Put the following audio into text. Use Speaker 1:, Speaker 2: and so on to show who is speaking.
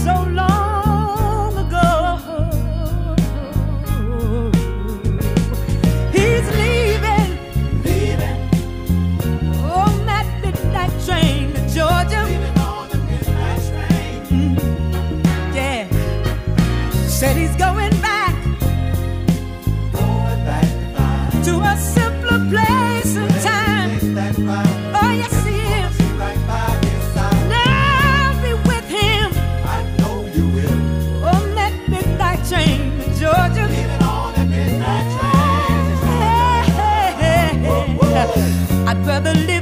Speaker 1: so long ago. He's leaving on that midnight train to Georgia.
Speaker 2: Leaving on the midnight train.
Speaker 1: Yeah, said he's going back
Speaker 2: To find
Speaker 1: to a simpler place and time.
Speaker 2: that right.
Speaker 1: Oh, yes, he is.
Speaker 2: Right by his side.
Speaker 1: Now be with him
Speaker 2: I know you will.
Speaker 1: on that midnight train to Georgia.
Speaker 2: Leaving on the midnight train.
Speaker 1: Hey, hey, hey. I'd rather live